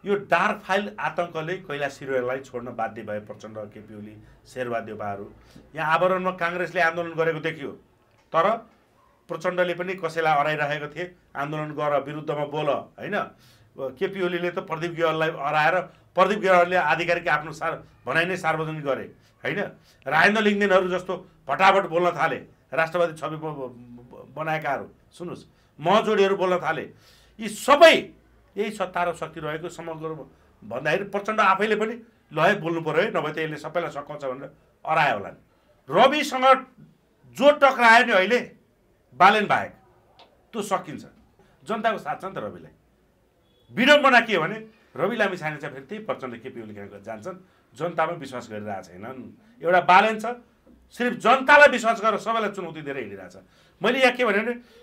यो dark file आतंकले कैलाश सिरवाललाई छोड्न बाध्य भए प्रचण्ड, केपी ओली, शेरबहादेवहरू। यहाँ आवरणमा काङ्ग्रेसले आन्दोलन गरेको देखियो, तर प्रचण्डले पनि कसैलाई अराइरहेको थिए, आन्दोलन गर, विरुद्धमा बोल, होइन। केपी ओलीले त प्रदीप गेवाललाई अराएर प्रदीप गेवालले आधिकारिक आफ्नो भनाइ नै सार्वजनिक गरे, होइन। राजेन्द्र लिङ्गदेनहरू जस्तो फटाफट बोल्न थाले, राष्ट्रवादी छवि बनाएकाहरू, सुन्नुहोस्, महजोडीहरू बोल्न थाले। यी सबै यही सत्ता र शक्ति रहेको समग्र भन्दाखेरि प्रचण्ड आफैले पनि ल है बोल्नु पऱ्यो है, नभए त यसले सबैलाई सकाउँछ भनेर अरायो होला नि। रविसँग जो टक्रायो नि अहिले बालेन बाहेक, त्यो सकिन्छ। जनताको साथ छ नि त रविलाई। विडम्बना के हो भने रवि लामिछाने चाहिँ फेरि त्यही प्रचण्ड, केपी ओली जान्छन्, जनतामा विश्वास गरिरहेको छैनन्। एउटा बालेन छ, सिर्फ जनतालाई विश्वास गरेर सबैलाई चुनौती दिएर हिँडिरहेछ। मैले यहाँ के भने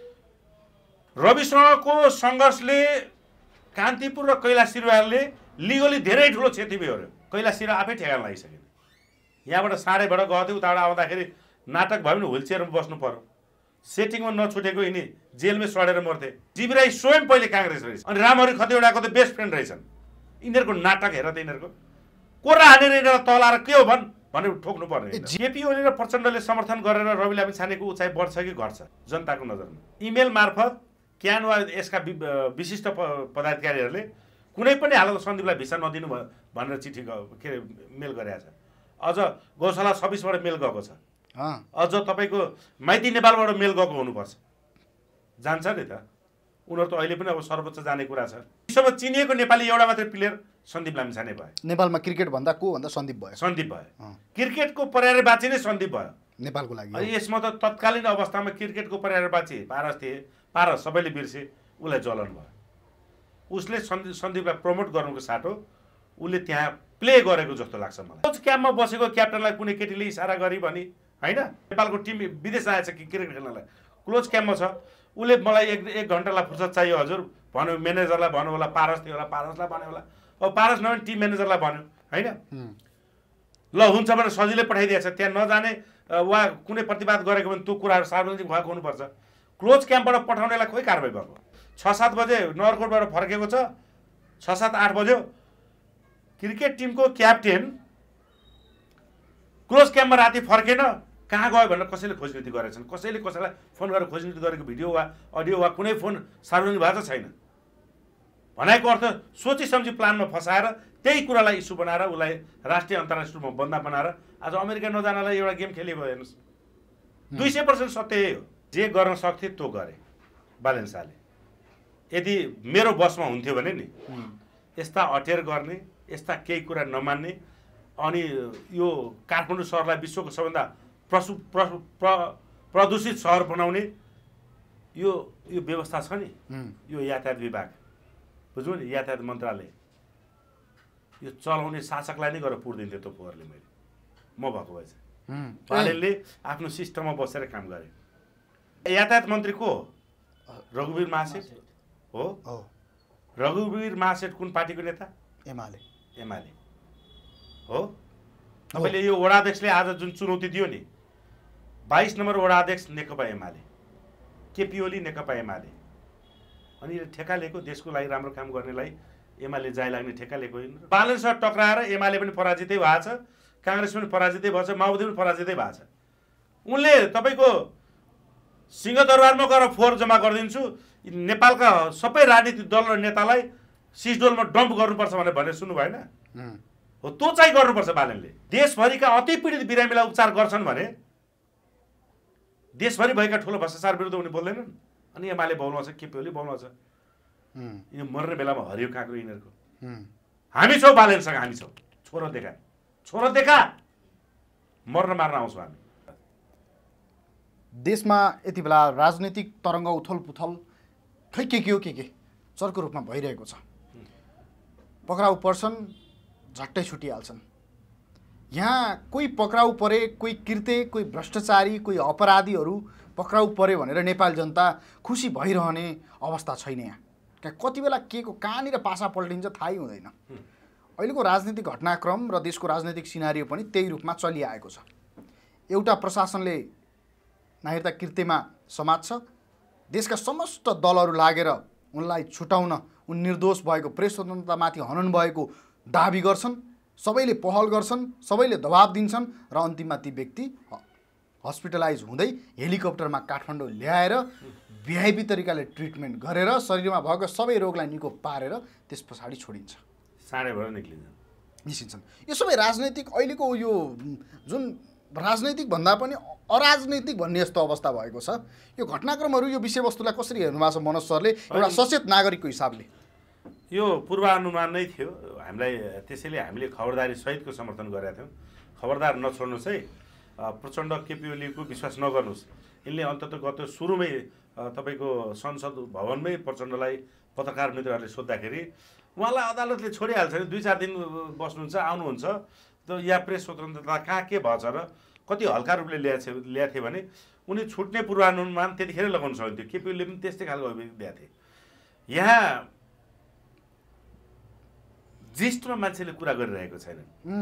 रविसँगको सङ्घर्षले कान्तिपुर र कैलाश सिरवालले लिगली धेरै ठुलो क्षति बेहोर्यो। कैलाश सिरवाल आफै ठेगान लागिसक्यो। यहाँबाट साँडेबाट गएको थियो, उताबाट आउँदाखेरि नाटक भयो भने व्हिल चेयरमा बस्नु पर्यो। सेटिङमा नछुटेको यिनी जेलमै सडेर मर्थे। जीवी राई स्वयं पहिले काङ्ग्रेस रहेछ, अनि रामहरि खतिवडाको त बेस्ट फ्रेन्ड रहेछन्। यिनीहरूको नाटक हेर त, यिनीहरूको कोरा हानेर यिनीहरूलाई तलाएर के हो भनेर ठोक्नु पर्ने। केपी ओली र प्रचण्डले समर्थन गरेर रवि लामिछानेको उचाइ बढ्छ कि घट्छ जनताको नजरमा? इमेल मार्फत क्यान वा यसका विशिष्ट पदाधिकारीहरूले कुनै पनि हालतमा सन्दीपलाई भिसा नदिनु भनेर चिठी के अरे मेल गरेका छ। अझ गौशाला 26बाट मेल गएको छ। अझ तपाईँको माइती नेपालबाट मेल गएको हुनुपर्छ। जान्छ नि त उनीहरू त अहिले पनि अब सर्वोच्च जाने कुरा छ। विश्वमा चिनिएको नेपाली एउटा मात्रै प्लेयर सन्दीप लामिछाने भयो। नेपालमा क्रिकेट भन्दा को भन्दा सन्दीप भयो। सन्दीप भयो। क्रिकेटको पर्यायवाची नै सन्दीप भयो नेपालको लागि। अनि यसमा त तत्कालीन अवस्थामा क्रिकेटको पर्यायवाची पारस थिए। पारस सबैले बिर्से, उसलाई जलन भयो। उसले सन्दीपलाई प्रमोट गर्नुको साटो उसले त्यहाँ प्ले गरेको जस्तो लाग्छ मलाई। कोच क्याम्पमा बसेको क्याप्टनलाई कुनै केटीले इसारा गरी भनी, होइन। नेपालको टिम विदेश आएछ कि क्रिकेट खेल्नलाई, क्लोज क्याम्पमा छ। उसले मलाई एक घन्टालाई फुर्सद चाहियो हजुर भन्यो, म्यानेजरलाई भन्यो होला, पारस थियो होला, पारसलाई भन्यो होला, अब पारस नभए टिम म्यानेजरलाई भन्यो, होइन। ल हुन्छ भनेर सजिलै पठाइदिएछ। त्यहाँ नजाने वा कुनै प्रतिवाद गरेको भने त्यो कुराहरू सार्वजनिक भएको हुनुपर्छ। क्लोज क्याम्पबाट पठाउनेलाई खोइ कारबाही भएको। 6-7 बजे नगरकोटबाट फर्केको छ, 6-7-8 बज्यो। क्रिकेट टिमको क्याप्टेन क्लोज क्याम्पमा राति फर्केन, कहाँ गयो भनेर कसैले खोजनिति गरेछन्। कसैले कसैलाई फोन गरेर खोजनिति गरेको भिडियो वा अडियो वा कुनै फोन सार्वजनिक भएको छैन। भनेको अर्थ सोची सम्झी प्लानमा फसाएर त्यही कुरालाई इस्यु बनाएर उसलाई राष्ट्रिय अन्तर्राष्ट्रिय रूपमा बन्दा बनाएर आज अमेरिका नजानलाई एउटा गेम खेलेको हेर्नुहोस्। 200% सत्य यही हो। जे गर्न सक्थे त्यो गरे बालेन शाहले। यदि मेरो बसमा हुन्थ्यो भने नि यस्ता अटेर गर्ने, यस्ता केही कुरा नमान्ने, अनि यो काठमाडौँ सहरलाई विश्वको सबभन्दा प्रदूषित सहर बनाउने यो व्यवस्था छ नि, यो यातायात विभाग, बुझ्नु नि, यातायात मन्त्रालय, यो चलाउने शासकलाई नै गरेर पुर्दिन्थ्यो त्यो पोहोरले। म भएको भए चाहिँ बालेनले आफ्नो सिस्टममा बसेर काम गरे। यातायात मन्त्री को हो? रघुवीर महासेठ हो। रघुवीर महासेठ कुन पार्टीको नेता? एमाले हो। तपाईँले यो वडाध्यक्षले आज जुन चुनौती दियो नि, 22 नम्बर वडाध्यक्ष नेकपा एमाले, केपी ओली नेकपा एमाले, अनि ठेका लिएको देशको लागि राम्रो काम गर्नेलाई एमाले जाय लाग्ने ठेका लिएको होइन। बालेनसँग टक्राएर एमाले पनि पराजितै भएको छ, काङ्ग्रेस पनि पराजितै भएको छ, माओवादी पनि पराजितै भएको छ। उनले तपाईँको सिंहदरबारमा गएर फोहोर जम्मा गरिदिन्छु, नेपालका सबै राजनीतिक दल र नेतालाई सिसडोलमा डम्प गर्नुपर्छ भनेर सुन्नु भएन हो? त्यो चाहिँ गर्नुपर्छ बालेनले। देशभरिका अति पीडित बिरामीलाई उपचार गर्छन् भने देशभरि भएका ठुलो भ्रष्टाचार विरुद्ध उनी बोल्दैनन्। अनि एमाले बोल्नु छ, केपी ओली बोल्नु छ। यिनीहरू मर्ने बेलामा हरियो काँक्रो यिनीहरूको। हामी छौँ बालेनसँग, हामी छौँ। छोरो देखा मर्न मार्न आउँछौँ हामी। देशमा यति बेला राजनीतिक तरङ्ग उथल पुथल खै के हो, के चर्को रूपमा भइरहेको छ। पक्राउ पर्छन्, झट्टै छुटिहाल्छन्। यहाँ कोही पक्राउ परे, कोही कृत्य, कोही भ्रष्टाचारी, कोही अपराधीहरू पक्राउ परे भनेर नेपाली जनता खुसी भइरहने अवस्था छैन। यहाँ कति बेला के को कहाँनिर पासा पल्टिन्छ थाहै हुँदैन। अहिलेको राजनीतिक घटनाक्रम र देशको राजनीतिक सिनारियो पनि त्यही रूपमा चलिआएको छ। एउटा प्रशासनले नागरिकता कृत्यमा समात्छ, देशका समस्त दलहरू लागेर उनलाई छुटाउन, उन निर्दोष भएको प्रेस स्वतन्त्रतामाथि हनन भएको दाबी गर्छन्, सबैले पहल गर्छन्, सबैले दबाब दिन्छन् र अन्तिममा ती व्यक्ति हस्पिटलाइज हुँदै हेलिकप्टरमा काठमाडौँ ल्याएर भिआइपी तरिकाले ट्रिटमेन्ट गरेर शरीरमा भएको सबै रोगलाई निको पारेर त्यस पछाडि छोडिन्छ, साँडे भएर निस्किन्छन्। यो सबै राजनैतिक अहिलेको यो जुन राजनैतिक भन्दा पनि अराजनैतिक भन्ने यस्तो अवस्था भएको छ। यो घटनाक्रमहरू, यो विषयवस्तुलाई कसरी हेर्नुभएको छ मनोज सरले एउटा सचेत नागरिकको हिसाबले? यो पूर्वानुमान नै थियो हामीलाई, त्यसैले हामीले खबरदारी सहितको समर्थन गरेका थियौँ। खबरदार नछोड्नुहोस् है, प्रचण्ड केपी ओलीको विश्वास नगर्नुहोस्। यिनले अन्ततगत सुरुमै तपाईँको संसद भवनमै प्रचण्डलाई पत्रकार मित्रहरूले सोद्धाखेरि उहाँलाई अदालतले छोडिहाल्छ नि, 2-4 दिन बस्नुहुन्छ, आउनुहुन्छ, त या प्रेस स्वतन्त्रता कहाँ के भएछ र कति हल्का रूपले ल्याएको थियो भने उनी छुट्ने पूर्वानुमान त्यतिखेरै लगाउन सक्थ्यो। केपी ओलीले पनि त्यस्तै खालको अभिव्यक्ति दिएको थिए। यहाँ ज्येष्ठमा मान्छेले कुरा गरिरहेको छैन।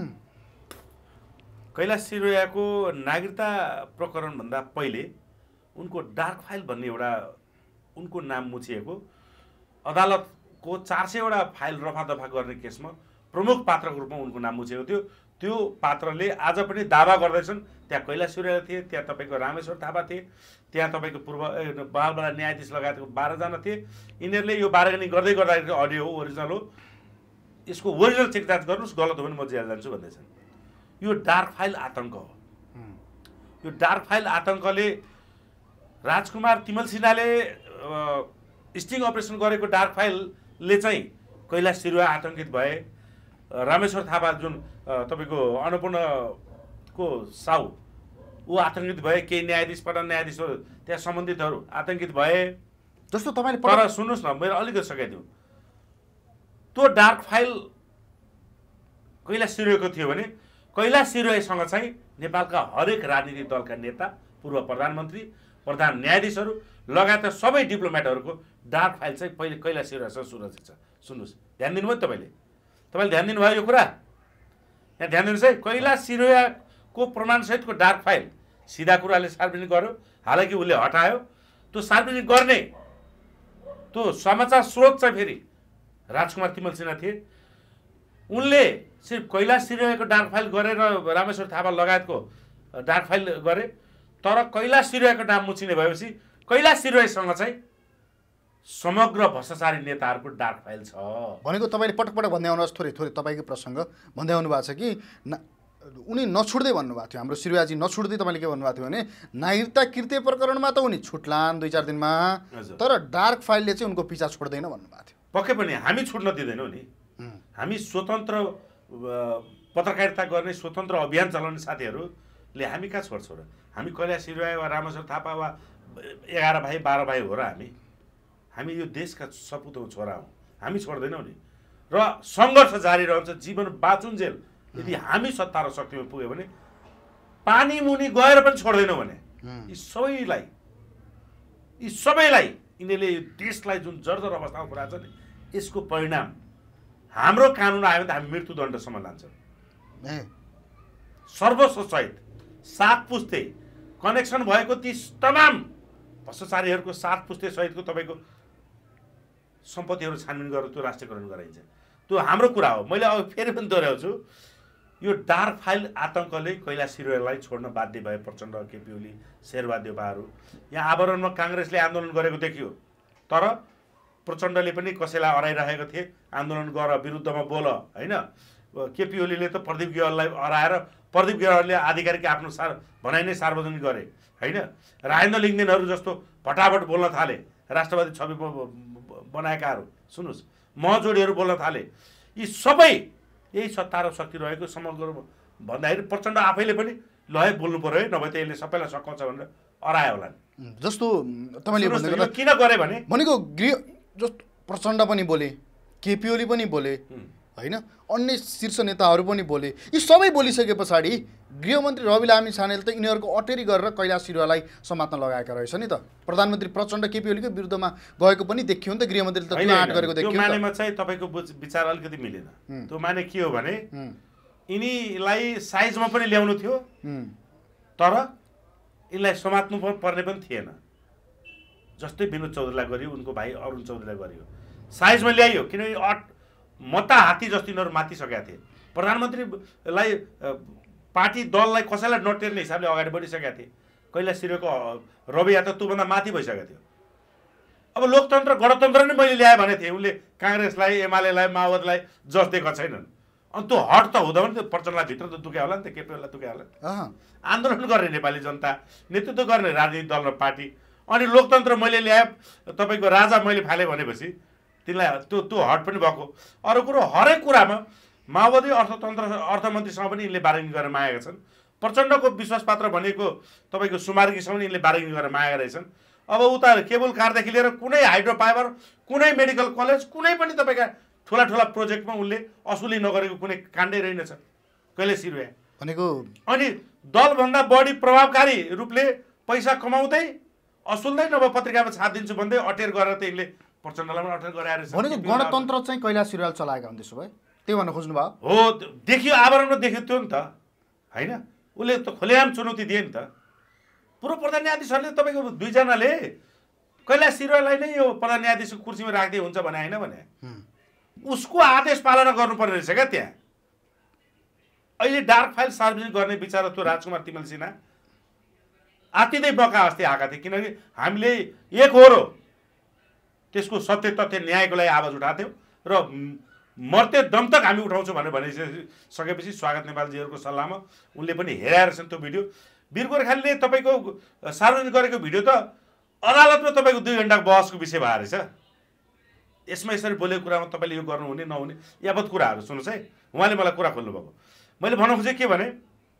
कैलाश सिरोयाको नागरिकता प्रकरणभन्दा पहिले उनको डार्क फाइल भन्ने एउटा उनको नाम मुछिएको अदालतको 400वटा फाइल रफा दफा गर्ने केसमा प्रमुख पात्रको रूपमा उनको नाम मुछिएको थियो। त्यो पात्रले आज पनि दावा गर्दैछन् त्यहाँ कैलाश सिरोया थिए, त्यहाँ तपाईँको रामेश्वर थापा थिए, त्यहाँ तपाईँको पूर्व बालबाला न्यायाधीश लगायतको 12 जना थिए। यिनीहरूले यो बार्गेनिङ गर्दै गर्दाखेरि अडियो हो, ओरिजिनल हो, यसको ओरिजिनल चेकजाँच गर्नुहोस्, गलत हो भने म जेल जान्छु भन्दैछन्। यो डार्क फाइल आतङ्क हो। यो डार्क फाइल आतङ्कले राजकुमार तिमल सिन्हाले स्टिङ अपरेसन गरेको डार्क फाइलले चाहिँ कैलाश सिरुवा आतङ्कित भए, रामेश्वर थापा जुन तपाईँको अन्नपूर्णको साउ ऊ आतङ्कित भए, केही न्यायाधीश प्रधान न्यायाधीशहरू त्यहाँ सम्बन्धितहरू आतङ्कित भए। जस्तो तपाईँले तर सुन्नुहोस् न, मेरो अलिकति सकाइदिउँ, त्यो डार्क फाइल कैलाश सिरोयाको थियो भने कैलाश सिरोयासँग चाहिँ नेपालका हरेक राजनीतिक दलका नेता, पूर्व प्रधानमन्त्री, प्रधान न्यायाधीशहरू लगायत सबै डिप्लोमेटहरूको डार्क फाइल चाहिँ पहिले कैलाश सिरोयासँग सुरक्षित छ। सुन्नुहोस्, ध्यान दिनुभयो तपाईँले ध्यान दिनुभयो यो कुरा? यहाँ ध्यान दिनुहोस् है, कैलाश सिरोयाको प्रमाणसहितको डार्क फाइल सिधा कुराले सार्वजनिक गर्यो, हालाकि उसले हटायो। त्यो सार्वजनिक गर्ने त्यो समाचार स्रोत चाहिँ फेरि राजकुमार तिमल सिन्हा थिए। उनले सिर्फ कैलाश सिरोयाको डार्क फाइल गरेर रामेश्वर थापा लगायतको डार्क फाइल गरे, तर कैलाश सिरोयाको नाम मुछिने भएपछि कैलाश सिरोयासँग चाहिँ समग्र भ्रष्टाचारी नेताहरूको डार्क फाइल छ भनेको तपाईँले पटक पटक भन्दै आउनुहोस्। थोरै थोरै तपाईँको प्रसङ्ग भन्दै आउनु भएको छ कि उनी नछुट्दै भन्नुभएको थियो, हाम्रो सिरोयाजी नछुट्दै। तपाईँले के भन्नुभएको थियो भने नागरिकता कृत्य प्रकरणमा त उनी छुट्लान् 2-4 दिनमा, तर डार्क फाइलले चाहिँ उनको पिछा छोड्दैन भन्नुभएको थियो। पक्कै पनि हामी छुट्न दिँदैनौँ नि। हामी स्वतन्त्र पत्रकारिता गर्ने, स्वतन्त्र अभियान चलाउने साथीहरूले हामी कहाँ छोड्छ र? हामी कैलाश सिरोया वा रामेश्वर थापा वा 11 भाइ 12 भाइ हो र हामी यो देशका सपुत छोरा हौँ, हामी छोड्दैनौँ नि। र सङ्घर्ष जारी रहन्छ जीवन बाँचुन्जेल। यदि हामी सत्ता र शक्तिमा पुग्यो भने, पानी मुनि गएर पनि छोड्दैनौँ भने यी सबैलाई यिनीहरूले यो देशलाई जुन जर्जर अवस्थामा पुऱ्याएको छ नि, यसको परिणाम हाम्रो कानुन आयो भने त हामी मृत्युदण्डसम्म लान्छौँ। सर्वस्वसहित 7 पुस्ते कनेक्सन भएको ती तमाम भ्रष्टाचारीहरूको 7 पुस्ते सहितको तपाईँको सम्पत्तिहरू छानबिन गरेर त्यो राष्ट्रियकरण गराइन्छ। त्यो हाम्रो कुरा हो। मैले अब फेरि पनि दोहोऱ्याउँछु, यो डार्क फाइल आतङ्कले कैलाश सिरोयालाई छोड्न बाध्य भए प्रचण्ड, केपी ओली, शेरबहादेवहरू। यहाँ आवरणमा काङ्ग्रेसले आन्दोलन गरेको देखियो, तर प्रचण्डले पनि कसैलाई हराइरहेको थिए, आन्दोलन गर, विरुद्धमा बोल, होइन? केपी ओलीले त प्रदीप गेवाललाई हराएर प्रदीप गेवालले आधिकारिक आफ्नो भनाइ नै सार्वजनिक गरे, होइन? राजेन्द्र लिङ्गदेनहरू जस्तो फटाफट बोल्न थाले, राष्ट्रवादी छवि बनाएकाहरू, सुन्नुहोस्, महजोडीहरू बोल्न थाले। यी सबै यही सत्ता र शक्ति रहेको समग्र भन्दाखेरि प्रचण्ड आफैले पनि ल है बोल्नु पर्यो है, नभए त यसले सबैलाई सकाउँछ भनेर हरायो होला। जस्तो तपाईँले किन गरे भनेको गृह जस्तो प्रचण्ड पनि बोले, केपी ओली पनि बोले, होइन? अन्य शीर्ष नेताहरू पनि बोले। यी सबै बोलिसके पछाडि गृहमन्त्री रवि लामी छानेल त यिनीहरूको अटेरी गरेर कैलाश सिरुवालाई समात्न लगाएका रहेछ नि त। प्रधानमन्त्री प्रचण्ड केपी ओलीको विरुद्धमा गएको पनि देखियो नि त, गृहमन्त्रीले त आँट गरेको देखियो। त्यो मानेमा चाहिँ तपाईँको विचार अलिकति मिलेन। त्यो माने के हो भने यिनीलाई साइजमा पनि ल्याउनु थियो, तर यिनलाई समात्नु पर्ने पनि थिएन। जस्तै विनोद चौधरीलाई गरियो, उनको भाइ अरुण चौधरीलाई गरियो। साइजमा ल्याइयो किनकि मता हात्ती जस्तो यिनीहरू मातिसकेका थिए। प्रधानमन्त्रीलाई पार्टी दललाई कसैलाई नटेर्ने हिसाबले अगाडि बढिसकेका थिए। कैलाश सिरुवाको रवैया त त्योभन्दा माथि भइसकेको थियो। अब लोकतन्त्र गणतन्त्र नै मैले ल्याएँ भने थिएँ, उनले काङ्ग्रेसलाई, एमालेलाई, माओवादीलाई जस दिएका छैनन्। अनि त्यो हट त हुँदा पनि त्यो प्रचण्डलाई भित्र त दुख्या होला नि त, केपीलाई दुख्या होला नि। आन्दोलन गर्ने नेपाली जनता, नेतृत्व गर्ने राजनीतिक दल र पार्टी, अनि लोकतन्त्र मैले ल्याएँ, तपाईँको राजा मैले फालेँ भनेपछि तिनलाई त्यो हट पनि भएको। अरू कुरो हरेक कुरामा माओवादी अर्थमन्त्रीसँग पनि यिनले बार्गेनिङ गरेर मागेका छन्। प्रचण्डको विश्वासपात्र भनेको तपाईँको सुमार्गीसँग पनि यिनले बार्गेनिङ गरेर मागेका रहेछन्। अब उता केबल कारदेखि लिएर कुनै हाइड्रो पावर, कुनै मेडिकल कलेज, कुनै पनि तपाईँका ठुला ठुला प्रोजेक्टमा उनले असुली नगरेको कुनै काण्डै रहेनछ कैलाश सिरुवा भनेको। अनि दलभन्दा बढी प्रभावकारी रूपले पैसा कमाउँदै असुल्दै नभए पत्रिकामा छाप दिन्छु भन्दै अटेर गरेर त यिनले प्रचण्डलाई पनि अटेर गराएर भनेको गणतन्त्र चाहिँ कैलाश सिरुवाल चलाएका हुन्। त्यसो भए त्यो भन्न खोज्नु भयो हो? देखियो, आवरणमा देखियो त्यो नि त, होइन? उसले त खुलेआम चुनौती दिए नि त। पूर्व प्रधान न्यायाधीशहरूले तपाईँको दुईजनाले कैलाश सिरुवालाई नै यो प्रधान न्यायाधीशको कुर्सीमा राख्दै हुन्छ भने होइन भने उसको आदेश पालना गर्नुपर्ने रहेछ क्या त्यहाँ। अहिले डार्क फाइल सार्वजनिक गर्ने विचार त्यो राजकुमार तिमल सिन्हा आत्तिँदै बका अस्ति आएका थिए, किनकि हामीले एक हो र त्यसको सत्य तथ्य न्यायको लागि आवाज उठाएको थियौँ र मर्ते दम तक हामी उठाउँछौँ भनेर भनिसकेपछि स्वागत नेपालजीहरूको सल्लाहमा उनले पनि हेराएर छन् त्यो भिडियो। वीर गोर्खालीले तपाईँको सार्वजनिक गरेको भिडियो त अदालतमा तपाईँको 2 घण्टाको बहसको विषय भएर रहेछ। यसमा यसरी बोलेको कुरामा तपाईँले यो गर्नुहुने नहुने यावत कुराहरू सुन्नुहोस् है। उहाँले मलाई कुरा खोल्नुभएको, मैले भन्न खोजेँ के भने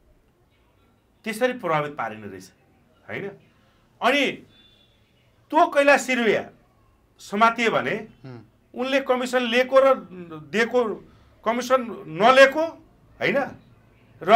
त्यसरी प्रभावित पारिने रहेछ, होइन? अनि त्यो कैलाश सिरुवा समातिए भने उनले कमिसन लिएको र दिएको, कमिसन नलिएको, होइन, र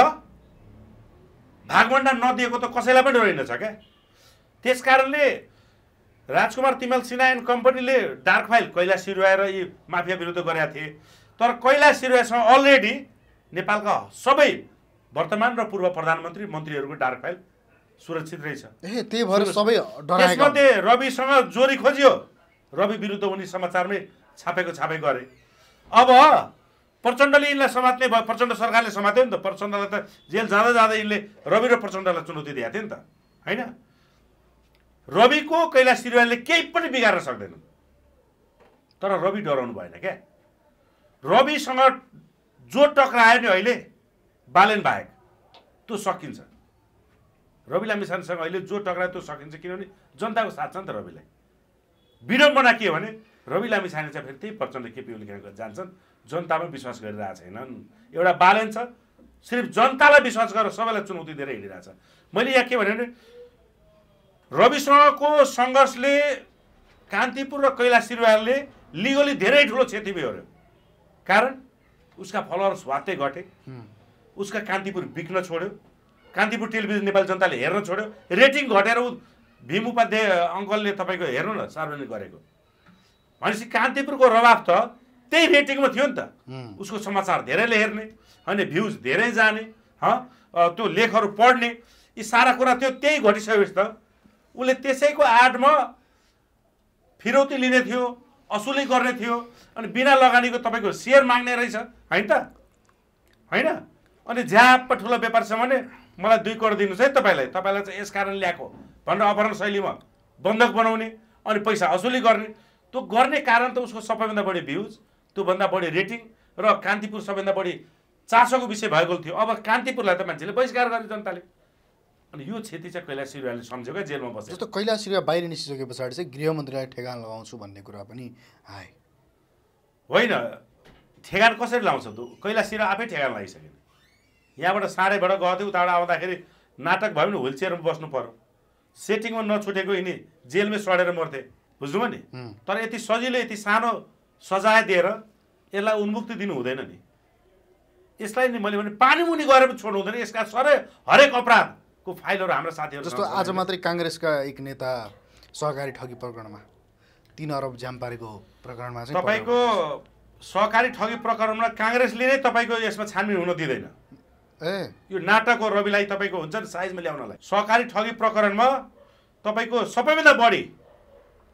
भागभण्डा नदिएको त कसैलाई पनि रहेनछ क्या। त्यस कारणले राजकुमार तिमल सिन्हा एन्ड कम्पनीले डार्क फाइल कैलाश सिरुवा र यी माफिया विरुद्ध गरेका थिए। तर कैलाश सिरुवासँग अलरेडी नेपालका सबै वर्तमान र पूर्व प्रधानमन्त्री मन्त्रीहरूको डार्क फाइल सुरक्षित रहेछ। त्यही भएर सबै डराएका। त्यसमध्ये रविसँग जोरी खोजियो, रवि विरुद्ध उनी समाचारमै छापेको गरे। अब प्रचण्डले यिनलाई समात्ने भयो, प्रचण्ड सरकारले समात्यो नि त। प्रचण्डलाई त जेल जाँदा जाँदा यिनले रवि र प्रचण्डलाई चुनौती दिएको थियो नि त, होइन? रविको कैलाश सिरुवाले केही पनि बिगार्न सक्दैनन्। तर रवि डराउनु भएन क्या। रविसँग जो टक्रायो नि अहिले बालेन बाहेक त्यो सकिन्छ। रवि लामिछानेसँग अहिले जो टक्रायो त्यो सकिन्छ, किनभने जनताको साथ छ नि त रविलाई। विडम्बना के भने रवि लामिछाने चाहिँ फेरि त्यही प्रचण्ड केपी ओलीसँग जान्छन्, जनतामा विश्वास गरिरहेको छैनन्। एउटा बालेन छ, सिर्फ जनतालाई विश्वास गरेर सबैलाई चुनौती दिएर हिँडिरहेछ। मैले यहाँ के भने रविसँगको सङ्घर्षले कान्तिपुर र कैलाश सिरुवालले लिगली धेरै ठुलो क्षति बेहोर्यो। कारण उसका फलोअर्स वात्तै घटे, उसका कान्तिपुर बिक्न छोड्यो, कान्तिपुर टेलिभिजन नेपाली जनताले हेर्न छोड्यो, रेटिङ घटेर भीम उपाध्याय अङ्कलले तपाईँको हेर्नु न सार्वजनिक गरेको भनेपछि कान्तिपुरको रवाब त त्यही रेटिङमा थियो नि त। उसको समाचार धेरैले हेर्ने, होइन, भ्युज धेरै जाने, त्यो लेखहरू पढ्ने, यी सारा कुरा थियो। त्यही घटिसकेपछि त उसले त्यसैको आडमा फिरौती लिने थियो, असुली गर्ने थियो, अनि बिना लगानीको तपाईँको सेयर माग्ने रहेछ, होइन त, होइन? अनि झ्याप्प ठुलो व्यापार छ भने मलाई 2 करोड दिनुहोस् है तपाईँलाई चाहिँ यस कारण ल्याएको भनेर अपहरण शैलीमा बन्धक बनाउने अनि पैसा असुली गर्ने। त्यो गर्ने कारण त उसको सबैभन्दा बढी भ्युज, त्योभन्दा बढी रेटिङ र कान्तिपुर सबैभन्दा बढी चासोको विषय भएको थियो। अब कान्तिपुरलाई त मान्छेले बहिष्कार गर्ने जनताले। अनि यो क्षति चाहिँ कैलाश सिरुवाले सम्झ्यो क्या, जेलमा बस्यो। जस्तो कैलाश सिरुवा बाहिर निस्किसके पछाडि चाहिँ गृहमन्त्रीलाई ठेगान लगाउँछु भन्ने कुरा पनि आए, होइन? ठेगान कसरी लाउँछ त? कैलाश सिरुवा आफै ठेगान लगाइसक्यो। यहाँबाट साँडेबाट गएको थियो, उताबाट आउँदाखेरि नाटक भयो भने व्हिल चेयरमा बस्नु पर्यो। सेटिङमा नछुटेको यिनी जेलमै सडेर मर्थे, बुझ्नुभयो नि? तर यति सजिलो, यति सानो सजाय दिएर यसलाई उन्मुक्ति दिनु हुँदैन नि। यसलाई नि मैले भने पानीमुनि गएर पनि छोड्नु हुँदैन। यसका हरेक अपराधको फाइलहरू हाम्रो साथीहरू, जस्तो आज मात्रै काङ्ग्रेसका एक नेता सहकारी ठगी प्रकरणमा 3 अरब जाम पारेको प्रकरणमा चाहिँ तपाईँको सहकारी ठगी प्रकरणमा काङ्ग्रेसले नै तपाईँको यसमा छानबिन हुन दिँदैन। यो नाटक हो। रविलाई तपाईँको हुन्छ नि साइजमा ल्याउनलाई। सहकारी ठगी प्रकरणमा तपाईँको सबैभन्दा बढी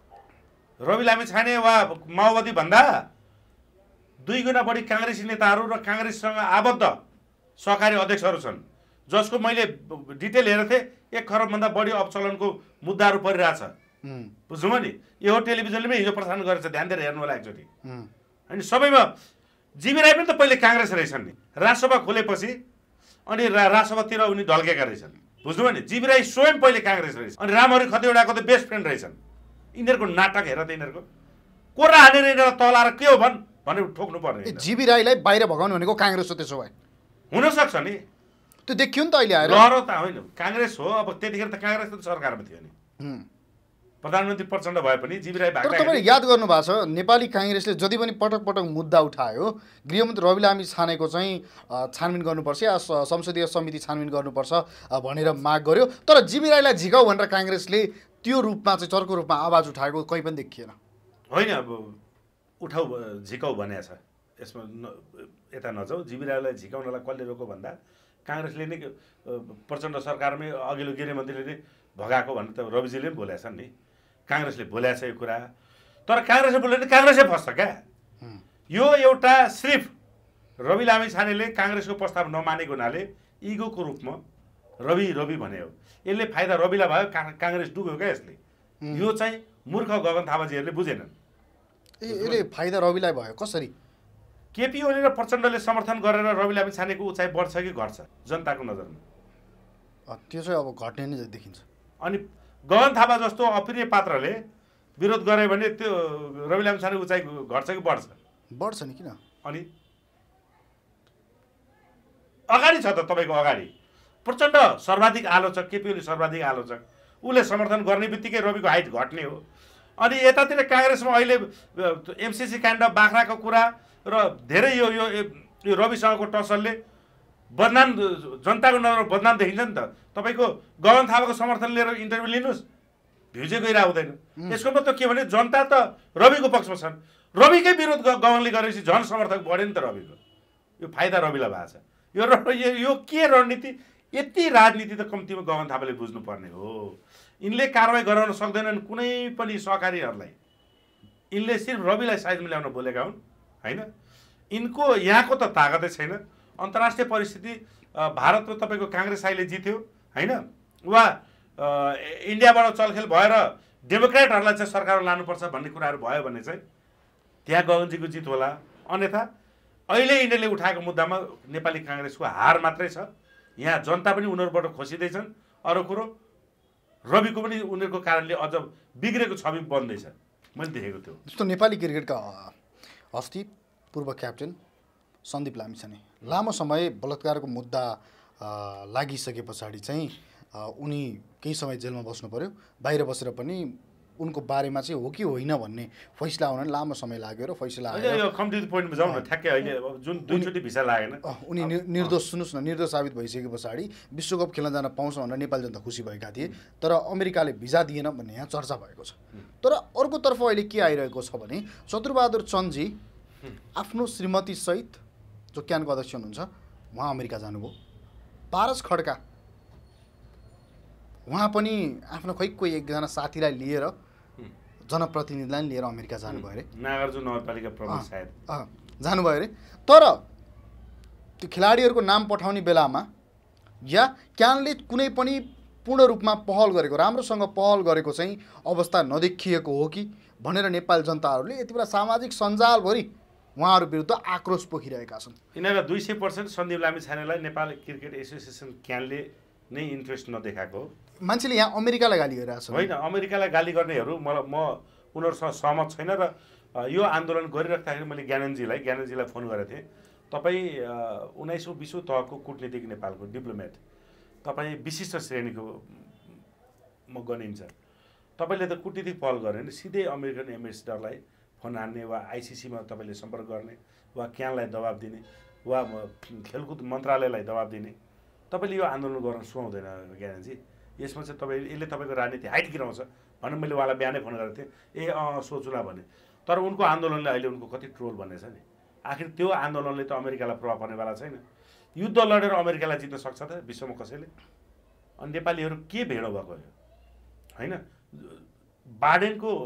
रवि लामिछाने वा माओवादी भन्दा 2 गुणा बढी काङ्ग्रेसी नेताहरू र काङ्ग्रेससँग आबद्ध सहकारी अध्यक्षहरू छन्, जसको मैले डिटेल हेरेको थिएँ 1 खरबभन्दा बढी अपचलनको मुद्दाहरू परिरहेछ। बुझ्नुभयो नि? यो टेलिभिजनले पनि हिजो प्रसारण गरेछ, ध्यान दिएर हेर्नु होला एकचोटि। अनि सबैमा जीवी राई पनि त पहिले काङ्ग्रेस रहेछन् नि, राजसभा खोलेपछि अनि राजसभातिर उनी ढल्केका रहेछन्। बुझ्नुभयो नि? जीवी राई स्वयं पहिले काङ्ग्रेस रहेछ, अनि रामहरि खतिवडाको त बेस्ट फ्रेन्ड रहेछन्। यिनीहरूको नाटक हेर त, यिनीहरूको कोरा हानेर यिनीहरूलाई तलाएर के हो भनेर ठोक्नु पर्ने। जीवी राईलाई बाहिर भगाउनु भनेको काङ्ग्रेस हो, त्यसो भए हुनसक्छ नि, त्यो देखियो नि त अहिले आएर। लहरो त होइन, काङ्ग्रेस हो। अब त्यतिखेर त काङ्ग्रेस त सरकारमा थियो नि, प्रधानमन्त्री प्रचण्ड भए पनि जीवी राई तर तपाईँले याद गर्नु भएको छ, नेपाली काङ्ग्रेसले जति पनि पटक पटक मुद्दा उठायो, गृहमन्त्री रवि लामिछानेको चाहिँ छानबिन गर्नुपर्छ या संसदीय समिति छानबिन गर्नुपर्छ भनेर माग गर्यो, तर जीवी राईलाई झिकाउ भनेर काङ्ग्रेसले त्यो रूपमा चाहिँ चर्को रूपमा आवाज उठाएको कहीँ पनि देखिएन। होइन, अब उठाउ झिकाउ भनेको छ, यसमा यता नजाऊ। जीवी राईलाई झिकाउनलाई कसले रोको भन्दा काङ्ग्रेसले नै प्रचण्ड सरकारमै अघिल्लो गृहमन्त्रीले नै भगाएको भनेर त रविजीले पनि बोलेका छन् नि, काङ्ग्रेसले बोलेको छ यो कुरा। तर काङ्ग्रेसले बोल्यो भने काङ्ग्रेसै फस्छ क्या। यो एउटा सिर्फ रवि लामिछानेले काङ्ग्रेसको प्रस्ताव नमानेको हुनाले इगोको रूपमा रवि भने हो। यसले फाइदा रविलाई भयो, काङ्ग्रेस डुब्यो क्या यसले। यो चाहिँ मूर्ख गगन थापाजीहरूले बुझेनन्। यसले फाइदा रविलाई भयो कसरी? केपी ओली र प्रचण्डले समर्थन गरेर रवि लामिछानेको उचाइ बढ्छ कि घट्छ जनताको नजरमा? त्यो चाहिँ अब घट्ने नै देखिन्छ। अनि गगन थापा जस्तो अप्रिय पात्रले विरोध गरे भने त्यो रवि लामिछानेको उचाइ घट्छ कि बढ्छ? बढ्छ नि, किन? अनि अगाडि छ त तपाईँको अगाडि प्रचण्ड सर्वाधिक आलोचक, केपी ओली सर्वाधिक आलोचक, उसले समर्थन गर्ने बित्तिकै रविको हाइट घट्ने हो। अनि यतातिर काङ्ग्रेसमा अहिले एमसिसी काण्ड बाख्राको कुरा र धेरै यो रविसँगको टसलले बदनाम, जनताको नजरमा बदनाम देखिन्छ नि त। तपाईँको गगन थापाको समर्थन लिएर इन्टरभ्यू लिनुहोस्, भ्युजै गइरहेको हुँदैन। यसको मतलब के भने जनता त रविको पक्षमा छन्, रविकै विरोध गगनले गरेपछि झन् समर्थक बढ्यो नि त रविको। यो फाइदा रविलाई भएको छ। यो के रणनीति? यति राजनीति त कम्तीमा गगन थापाले बुझ्नुपर्ने हो। यिनले कारवाही गराउन सक्दैनन् कुनै पनि सहकारीहरूलाई, यिनले सिर्फ रविलाई साइज मिलाउन बोलेका हुन्, होइन? यिनको यहाँको त तागतै छैन। अन्तर्राष्ट्रिय परिस्थिति भारतमा तपाईँको काङ्ग्रेस अहिले जित्यो, होइन? वा इन्डियाबाट चलखेल भएर डेमोक्रेटहरूलाई चाहिँ सरकारमा लानुपर्छ भन्ने कुराहरू भयो भने चाहिँ त्यहाँ गगनजीको जित होला। अन्यथा अहिले यिनीहरूले उठाएको मुद्दामा नेपाली काङ्ग्रेसको हार मात्रै छ। यहाँ जनता पनि उनीहरूबाट खोसिँदैछन्। अरू कुरो रविको पनि उनीहरूको कारणले अझ बिग्रेको छवि बन्दैछ, मैले देखेको थियो। जस्तो नेपाली क्रिकेटका अस्ति पूर्व क्याप्टेन सन्दीप लामिछाने लामो समय बलात्कारको मुद्दा लागिसके पछाडि चाहिँ उनी केही समय जेलमा बस्नु पर्यो। बाहिर बसेर पनि उनको बारेमा चाहिँ हो कि होइन भन्ने फैसला आउन लामो समय लाग्यो र फैसला आयो। कम्प्लिट पोइन्टमा जाउँ न, ठ्याक्कै अहिले जुन 2 चोटि भिसा लागेन, उनी निर्दोष, सुन्नुहोस् न, निर्दोष साबित भइसके पछाडि विश्वकप खेल्न जान पाउँछ भनेर नेपाली जनता खुसी भएका थिए, तर अमेरिकाले भिजा दिएन भन्ने यहाँ चर्चा भएको छ। तर अर्कोतर्फ अहिले के आइरहेको छ भने चतुरबहादुर चन्दजी आफ्नो श्रीमतीसहित, जो क्यानको अध्यक्ष हुनुहुन्छ, उहाँ अमेरिका जानुभयो। पारस खड्का उहाँ पनि आफ्नो खै कोही एकजना साथीलाई लिएर, जनप्रतिनिधिलाई लिएर अमेरिका जानुभयो अरे, नागार्जुन नगरपालिका प्रमुख सायद जानुभयो अरे। तर त्यो खेलाडीहरूको नाम पठाउने बेलामा या क्यानले कुनै पनि पूर्ण रूपमा पहल गरेको, राम्रोसँग पहल गरेको चाहिँ अवस्था नदेखिएको हो कि भनेर नेपाली जनताहरूले यति बेला सामाजिक सञ्जालभरि उहाँहरू विरुद्ध आक्रोश पोखिरहेका छन्। यिनीहरूलाई 200% सन्दीप लामिछानेलाई नेपाल क्रिकेट एसोसिएसन क्यानले नै इन्ट्रेस्ट नदेखाएको हो। मान्छेले यहाँ अमेरिकालाई गाली गरिरहेको छ। होइन, अमेरिकालाई गाली गर्नेहरू म उनीहरूसँग सहमत छैन। र यो आन्दोलन गरिराख्दाखेरि मैले ज्ञानन्दजीलाई फोन गरेको थिएँ। तपाईँ 1920 तहको कूटनीतिक नेपालको डिप्लोमेट, तपाईँ विशिष्ट श्रेणीको म गनिन्छ, तपाईँले त कूटनीतिक पहल गर्ने भने सिधै अमेरिकन एम्बेसडरलाई फोन हान्ने वा आइसिसीमा तपाईँले सम्पर्क गर्ने वा क्यानलाई दबाब दिने वा खेलकुद मन्त्रालयलाई दबाब दिने। तपाईँले यो आन्दोलन गर्न सुहाउँदैन ज्ञानजी। यसमा चाहिँ यसले तपाईँको राजनीति हाइट गिराउँछ भनेर मैले उहाँलाई बिहानै फोन गरेको थिएँ। सोचुला भने। तर उनको आन्दोलनले अहिले उनको कति ट्रोल बनेछ नि। आखिर त्यो आन्दोलनले त अमेरिकालाई प्रभाव पर्नेवाला छैन। युद्ध लडेर अमेरिकालाई जित्न सक्छ त विश्वमा कसैले? अनि नेपालीहरू के भेडो भएको हो, होइन? बाइडेनको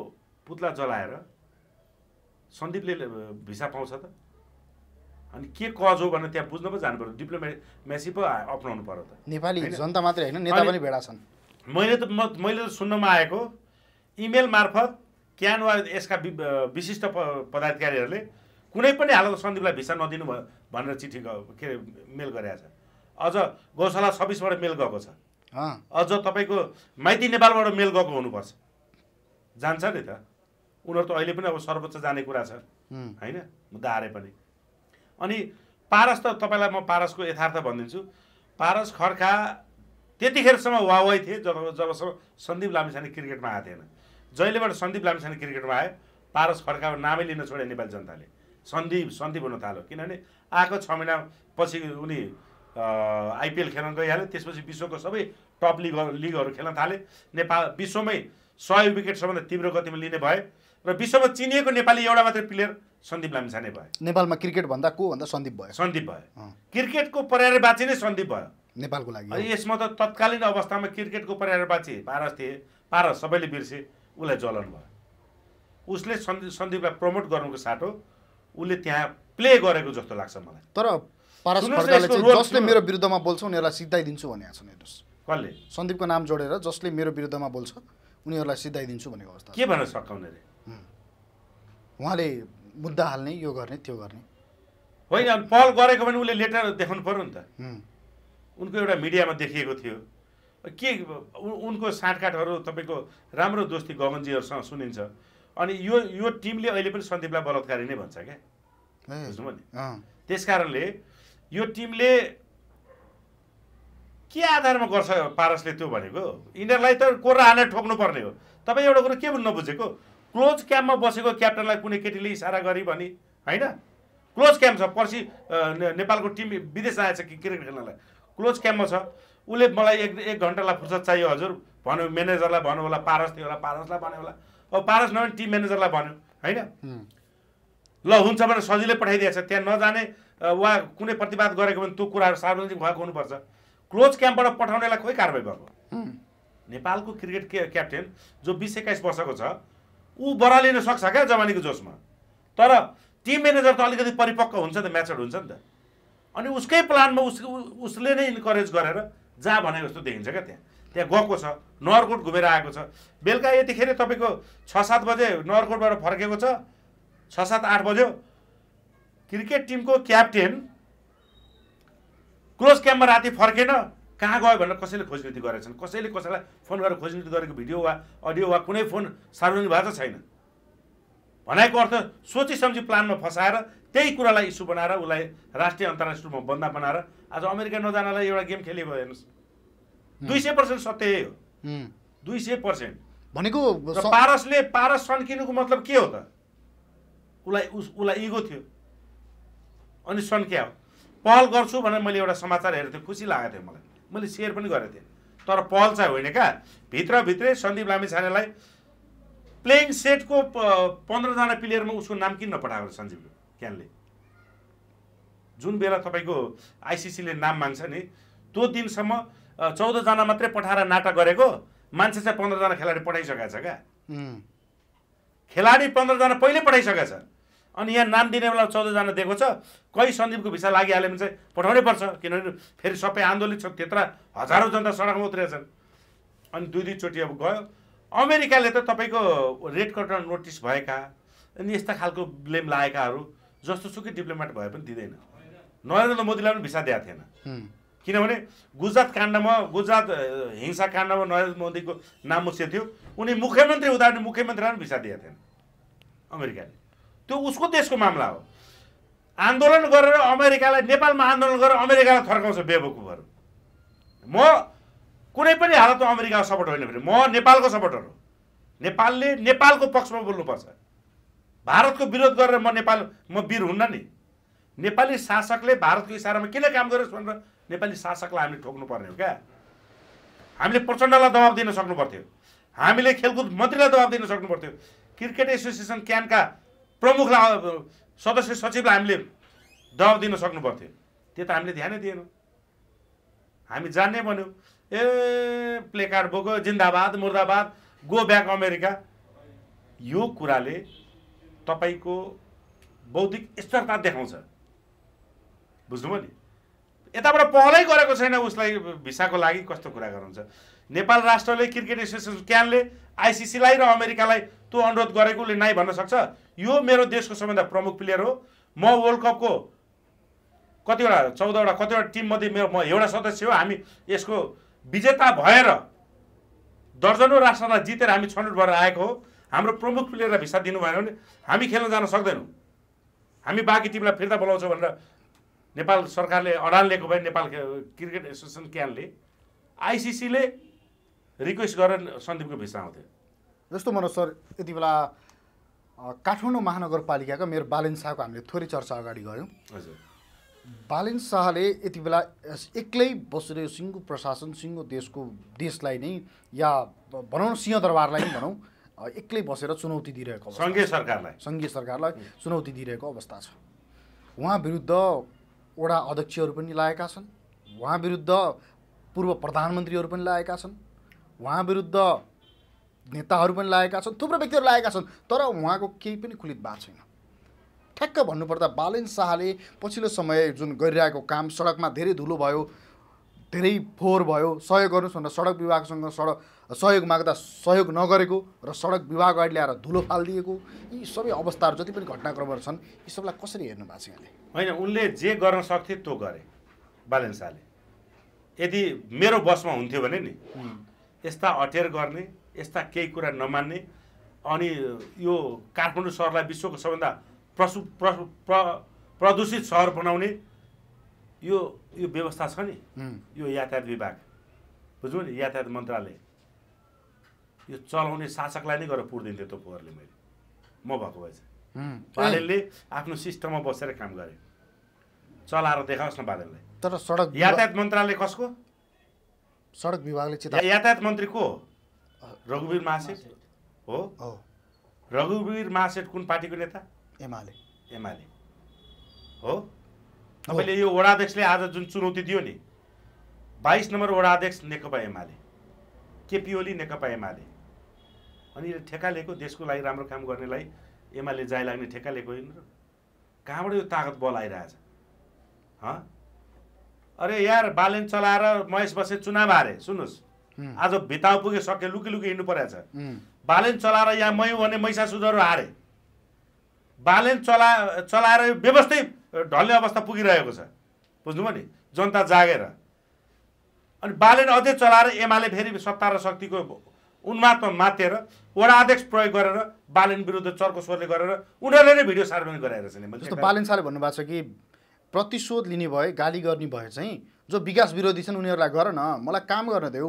पुतला जलाएर सन्दीपले भिसा पाउँछ त? अनि के कज हो भनेर त्यहाँ बुझ्न पो जानु पर्यो, डिप्लोमेसी पो अप्नाउनु पर्यो त। नेपाली जनता मात्रै होइन, नेता पनि भेडा छन्। मैले त सुन्नमा आएको इमेल मार्फत क्यान वा यसका विशिष्ट पदाधिकारीहरूले कुनै पनि हालतमा सन्दीपलाई भिसा नदिनु भनेर चिठी के मेल गरेको छ। अझ गौशाला 26बाट मेल गएको छ। अझ तपाईँको माइती नेपालबाट मेल गएको हुनुपर्छ। जान्छ नि त उनीहरू त अहिले पनि अब सर्वोच्च जाने कुरा छ होइन, मुद्दा हारे पनि। अनि पारस त तपाईँलाई म पारसको यथार्थ भनिदिन्छु। पारस खड्का त्यतिखेरसम्म वाहवाही थिए जबसम्म सन्दीप लामिछाने क्रिकेटमा आएको थिएन। जहिलेबाट सन्दीप लामिछाने क्रिकेटमा आयो पारस खड्काको नामै लिन छोडे नेपाली जनताले। सन्दीप हुन थाल्यो, किनभने आएको 6 महिनापछि उनी आइपिएल खेल्न गइहाल्यो। त्यसपछि विश्वको सबै टप लिगहरू खेल्न थाले। नेपाल विश्वमै 100 विकेटसम्म तीव्र गतिमा लिने भए र विश्वमा चिनिएको नेपाली एउटा मात्रै प्लेयर सन्दीप लामिछाने भयो। नेपालमा क्रिकेट भन्दा को भन्दा सन्दीप भयो। क्रिकेटको पर्यायवाची नै सन्दीप भयो नेपालको लागि। यसमा त तत्कालीन अवस्थामा क्रिकेटको पर्यायवाची पारस थिए। पारस सबैले बिर्से, उसलाई जलन भयो। उसले सन्दीपलाई प्रमोट गर्नुको साटो उसले त्यहाँ प्ले गरेको जस्तो लाग्छ मलाई। तर पारस खड्काले चाहिँ जसले मेरो विरुद्धमा बोल्छ उनीहरूलाई सिधाइदिन्छु भनेको छ। हेर्नुहोस् कसले सन्दीपको नाम जोडेर जसले मेरो विरुद्धमा बोल्छ उनीहरूलाई सिधाइदिन्छु भनेको अवस्था। के भन्न सकाउने रे उहाँले मुद्दा हाल्ने, यो गर्ने त्यो गर्ने होइन। पहल गरेको भने उसले लेटर देखाउनु पर्यो नि त। उनको एउटा मिडियामा देखिएको थियो के उनको साँठकाठहरू तपाईँको राम्रो दोस्ती गगनजीहरूसँग सुनिन्छ। अनि यो टिमले अहिले पनि सन्दीपलाई बलात्कारी नै भन्छ क्या, बुझ्नुभयो नि। त्यस कारणले यो टिमले के आधारमा गर्छ पारसले त्यो भनेको? यिनीहरूलाई त कोर्रा हानेर ठोक्नु पर्ने हो। तपाईँ एउटा कुरो के नबुझेको? क्लोज क्याम्पमा बसेको क्याप्टनलाई कुनै केटीले इसारा गरी भने होइन, क्लोज क्याम्प छ। पर्सि नेपालको टिम विदेश आएछ कि क्रिकेट खेल्नलाई, क्लोज क्याम्पमा छ। उसले मलाई एक घन्टालाई फुर्सद चाहियो हजुर भन्यो, म्यानेजरलाई भन्यो होला, पारस थियो होला, पारसलाई भन्यो होला। अब पारस नभए टिम म्यानेजरलाई भन्यो होइन, ल हुन्छ भने सजिलै पठाइदिएको छ। त्यहाँ नजाने वा कुनै प्रतिवाद गरेको भने त्यो कुराहरू सार्वजनिक भएको हुनुपर्छ। क्लोज क्याम्पबाट पठाउनेलाई खोइ कारवाही भएको? नेपालको क्रिकेट क्याप्टेन जो 20-21 वर्षको छ ऊ बरालिन सक्छ क्या जवानीको जोसमा। तर टिम म्यानेजर त अलिकति परिपक्व हुन्छ त, म्याचर हुन्छ नि त। अनि उसकै प्लानमा उसले नै इन्करेज गरेर जहाँ भनेको जस्तो देखिन्छ क्या। त्यहाँ गएको छ, नगरकोट घुमेर आएको छ। बेलुका यतिखेर तपाईँको 6-7 बजे नगरकोटबाट फर्केको छ, 6-7-8 बज्यो। क्रिकेट टिमको क्याप्टेन क्लोज क्याम्पमा राति फर्केन, कहाँ गयो भनेर कसैले खोजनीति गरेका छन्। कसैले कसैलाई फोन गरेर खोजनीति गरेको भिडियो वा अडियो वा कुनै फोन सार्वजनिक भएको छैन। भनेको अर्थ सोची सम्झी प्लानमा फसाएर त्यही कुरालाई इस्यु बनाएर उसलाई राष्ट्रिय अन्तर्राष्ट्रिय रूपमा बन्दा बनाएर आज अमेरिका नजानलाई एउटा गेम खेलेको हेर्नुहोस्। 200% सत्य हो, 200% भनेको। पारस सन्किनुको मतलब के हो त? उसलाई इगो थियो अनि सन्क्या हो। पहल गर्छु भनेर मैले एउटा समाचार हेरेको थिएँ, खुसी लागेको थियो मलाई, मैले सेयर पनि गरेको थिएँ। तर पहल चाहिँ होइन क्या। भित्रभित्रै सन्दीप लामिछानेलाई प्लेइङ सेटको 15जना प्लेयरमा उसको नाम किन नपठाएको सञ्जीव क्यानले? जुन बेला तपाईँको आइसिसीले नाम माग्छ नि त्यो दिनसम्म 14जना मात्रै पठाएर नाटक गरेको मान्छे चाहिँ 15जना खेलाडी पठाइसकेको छ क्या। खेलाडी 15जना पहिले पठाइसकेको छ। अनि यहाँ नाम दिने बेला 14जना दिएको छ। कहीँ सन्दीपको भिसा लागिहाल्यो भने चाहिँ पठाउनै पर्छ, किनभने फेरि सबै आन्दोलित छ। त्यत्रा हजारौँ जनता सडकमा उत्रेका छन्। अनि 2 चोटि अब गयो। अमेरिकाले त तपाईँको रेड कर्टर नोटिस भएका अनि यस्ता खालको ब्लेम लागेकाहरू जस्तो सुकै डिप्लोमेट भए पनि दिँदैन। नरेन्द्र मोदीलाई पनि भिसा दिएको थिएन, किनभने गुजरात हिंसा काण्डमा नरेन्द्र मोदीको नाम मुछिएको थियो। उनी मुख्यमन्त्री हुँदा पनि मुख्यमन्त्रीलाई पनि भिसा दिएको थिएन अमेरिकाले। त्यो उसको देशको मामला हो। आन्दोलन गरेर अमेरिकालाई, नेपालमा आन्दोलन गरेर अमेरिकालाई थर्काउँछ बेवकुफहरू। म कुनै पनि हालतमा अमेरिकाको सपोर्ट होइन, फेरि म नेपालको सपोर्टर हो। नेपालले नेपालको पक्षमा बोल्नुपर्छ। भारतको विरोध गरेर म वीर हुन्न नि। नेपाली शासकले भारतको इसारामा किन काम गरेस् भनेर नेपाली शासकलाई हामीले ठोक्नु पर्ने हो क्या। हामीले प्रचण्डलाई दबाब दिन सक्नु पर्थ्यो, हामीले खेलकुद मन्त्रीलाई दबाब दिन सक्नु पर्थ्यो, क्रिकेट एसोसिएसन क्यानका प्रमुखलाई, सदस्य सचिवलाई हामीले दबाब दिन सक्नु पर्थ्यो। त्यो त हामीले ध्यानै दिएनौँ। हामी जान्ने भन्यो प्ले कार्ड बोक्यो, जिन्दाबाद मुर्दाबाद, गो ब्याक अमेरिका। यो कुराले तपाईँको बौद्धिक स्थिरता देखाउँछ। बुझ्नुभयो नि? यताबाट पहलै गरेको छैन उसलाई भिसाको लागि कस्तो कुरा गर्नुहुन्छ। नेपाल राष्ट्रले क्रिकेट एसोसिएसन क्यानले आइसिसीलाई र अमेरिकालाई त्यो अनुरोध गरेको उसले नाइ भन्न सक्छ? यो मेरो देशको सबैभन्दा प्रमुख प्लेयर हो। म वर्ल्ड कपको कतिवटा 14वटा कतिवटा टिममध्ये म एउटा सदस्य हो। हामी यसको विजेता भएर दर्जनौँ राष्ट्रलाई जितेर हामी छनौट भएर आएको हो। हाम्रो प्रमुख प्लेयरलाई भिसा दिनु भएन भने हामी खेल्न जान सक्दैनौँ। हामी बाँकी टिमलाई फिर्ता बोलाउँछौँ भनेर नेपाल सरकारले अडान लिएको भए नेपाल क्रिकेट एसोसिएसन क्यानले आइसिसीले रिक्वेस्ट गरेर सन्दीपको भिसा आउँथ्यो। जस्तो मनोज सर, यति बेला काठमाडौँ महानगरपालिकाका मेयर बालेन शाहको हामीले थोरै चर्चा अगाडि गऱ्यौँ। हजुर, बालेन शाहले यति बेला एक्लै बसेर सिङ्गो प्रशासन सिङ्गो देशलाई नै या भनौँ सिंहदरबारलाई नै भनौँ एक्लै बसेर चुनौती दिइरहेको अवस्था, सङ्घीय सरकारलाई चुनौती दिइरहेको अवस्था छ। उहाँ विरुद्ध वडा अध्यक्षहरू पनि लागेका छन्, उहाँ विरुद्ध पूर्व प्रधानमन्त्रीहरू पनि लागेका छन्, उहाँ विरुद्ध नेताहरू पनि लागेका छन्, थुप्रो व्यक्तिहरू लागेका छन्, तर उहाँको केही पनि खुलित भएको छैन। ठ्याक्क भन्नुपर्दा बालेन शाहले पछिल्लो समय जुन गरिरहेको काम, सडकमा धेरै धुलो भयो, धेरै फोहोर भयो, सहयोग गर्नुहोस् भनेर सडक विभागसँग सहयोग माग्दा सहयोग नगरेको र सडक विभाग अगाडि ल्याएर धुलो फालिदिएको, यी सबै अवस्थाहरू जति पनि घटनाक्रमहरू छन् यी सबलाई कसरी हेर्नु भएको छ यहाँले? होइन, उनले जे गर्न सक्थे त्यो गरे बालेन शाहले। यदि मेरो बसमा हुन्थ्यो भने नि यस्ता अटेर गर्ने, यस्ता केही कुरा नमान्ने, अनि यो काठमाडौँ सहरलाई विश्वको सबभन्दा प्रदूषित सहर बनाउने यो व्यवस्था छ नि, यो यातायात विभाग, बुझ्नु नि, यातायात मन्त्रालय, यो चलाउने शासकलाई नै गरेर पुर्दिन्थ्यो त्यो पोहोरले। म भएको भए चाहिँ बालेनले आफ्नो सिस्टममा बसेर काम गरे। चलाएर देखाओस् न बालेनलाई। तर सडक यातायात मन्त्रालय कसको? सडक विभागले यातायात मन्त्री को हो? रघुवीर महासेठ हो। रघुवीर महासेठ कुन पार्टीको नेता? एमाले हो। तपाईँले यो वडाध्यक्षले आज जुन चुनौती दियो नि, 22 नम्बर वडाध्यक्ष नेकपा एमाले, केपी ओली नेकपा एमाले, अनि ठेका लिएको देशको लागि राम्रो काम गर्नेलाई एमाले जाय लाग्ने ठेका लिएको होइन र? कहाँबाट यो ताकत बल आइरहेछ? अरे यार, बालेन चलाएर महेश बसे चुनाव हारे। सुन्नुहोस्, आज भिताउ पुगे सके लुकी हिँड्नु परेछ। बालेन चलाएर यहाँ मै भने महिषासुरहरू हारे। बालेन चलाएर यो व्यवस्थै ढल्ने अवस्था पुगिरहेको छ। बुझ्नुभयो नि? जनता जागेर अनि बालेन अझै चलाएर एमाले फेरि सत्ता र शक्तिको उन्मादमा मातेर वडा अध्यक्ष प्रयोग गरेर बालेन विरुद्ध चर्को स्वरले गरेर उनीहरूले नै भिडियो सार्वजनिक गराएर छन्। जस्तो बालेन शाहले भन्नुभएको छ कि प्रतिशोध लिने भए, गाली गर्ने भए चाहिँ जो विकास विरोधी छन् उनीहरूलाई गर न, मलाई काम गर्न देऊ।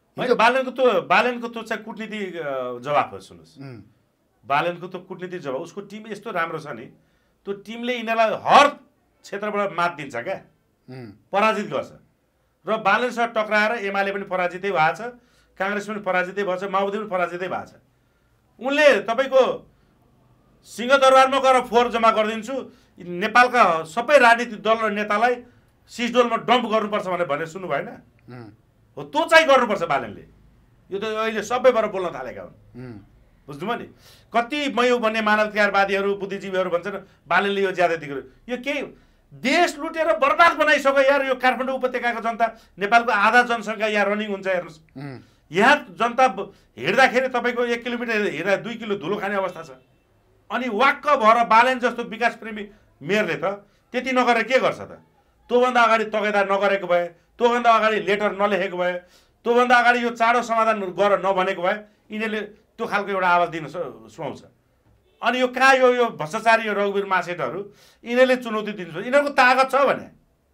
बालेनको त्यो चाहिँ कुटनीति जवाफ हो। सुन्नुहोस्, बालेनको त्यो कुटनीति जवाब, उसको टिम यस्तो राम्रो छ नि, त्यो टिमले यिनीहरूलाई हर क्षेत्रबाट मात दिन्छ क्या, पराजित गर्छ। र बालेनसँग टक्राएर एमाले पनि पराजितै भएको छ, काङ्ग्रेस पनि पराजितै भएको छ, माओवादी पनि पराजितै भएको छ। उनले तपाईँको सिंहदरबारमा गएर फोहोर जम्मा गरिदिन्छु, नेपालका सबै राजनीतिक दल र नेतालाई सिसडोलमा डम्प गर्नुपर्छ भनेर सुन्नु भएन हो? त्यो चाहिँ गर्नुपर्छ बालेनले। यो त अहिले सबैबाट बोल्न थालेका हुन्। बुझ्नुभयो नि? कति मयो भन्ने मानवाधिकारवादीहरू बुद्धिजीवीहरू भन्छन् बालेनले यो ज्यादती गर्यो। यो केही देश लुटेर बर्बाद बनाइसक्यो यार। यो काठमाडौँ उपत्यकाको जनता, नेपालको आधा जनसङ्ख्या यहाँ रनिङ हुन्छ हेर्नुहोस्। यहाँ जनता हिँड्दाखेरि तपाईँको 1 किलोमिटर हिँड्दा 2 किलो धुलो खाने अवस्था छ। अनि वाक्क भएर बालेन जस्तो विकास प्रेमी मेयरले त त्यति नगरेर के गर्छ त? त्योभन्दा अगाडि तगेदार नगरेको भए, त्योभन्दा अगाडि लेटर नलेखेको भए, त्योभन्दा अगाडि यो चाँडो समाधान गर नभनेको भए यिनीहरूले त्यो खालको एउटा आवाज दिन सुहाउँछ। अनि यो कहाँ यो भ्रष्टाचारी यो रघुवीर महासेठहरू यिनीहरूले चुनौती दिन्छ। यिनीहरूको तागत छ भने